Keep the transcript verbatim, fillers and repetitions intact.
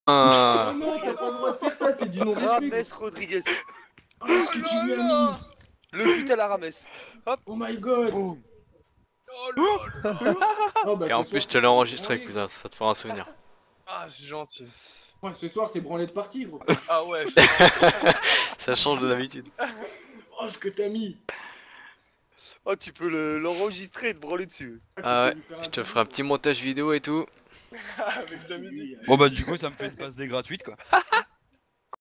Ah. Oh non, t'as pas le droit de faire ça, c'est du non-respect. Rames Rodriguez. Oh, ce que tu lui as mis. Le but à la Rames. Hop. Oh my god. Boum. Oh là là. Oh, bah, Et en ce plus, soir, je te l'ai enregistré, branlé, cousin, ça te fera un souvenir. Ah, c'est gentil. quoi. Ce soir, c'est branlé de partie, gros. Ah ouais. Ça change de d'habitude. Oh, ce que t'as mis. Oh, tu peux le- l'enregistrer et te branler dessus. tu Ah peux ouais, lui faire je te petit ferai un petit montage vidéo et tout. Avec la musique. Bon bah du coup ça me fait une passe des gratuite quoi.